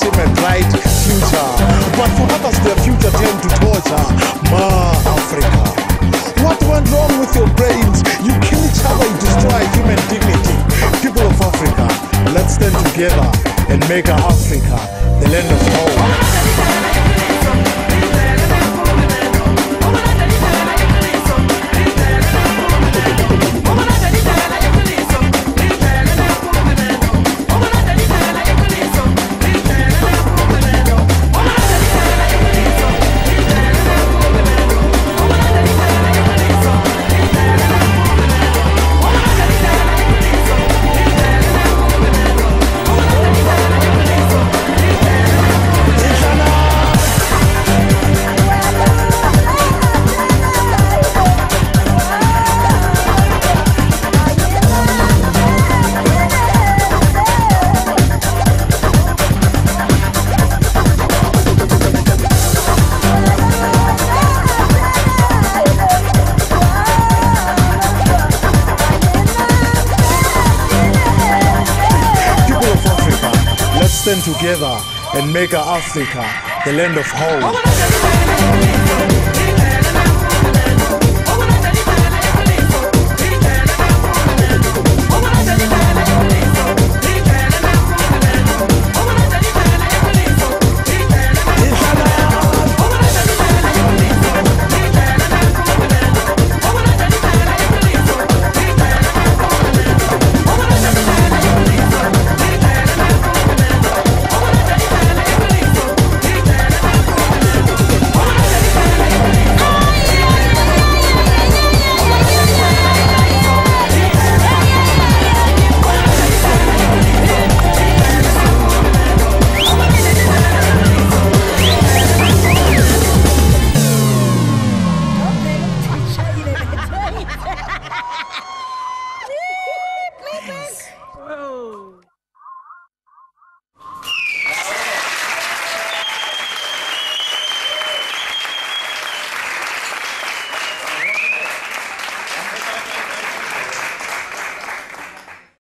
seem a bright future, but for others their future turned to torture. Ma Africa, what went wrong with your brains? You kill each other, you destroy human dignity. People of Africa, let's stand together and make Africa the land of hope. Stand together and make Africa the land of hope.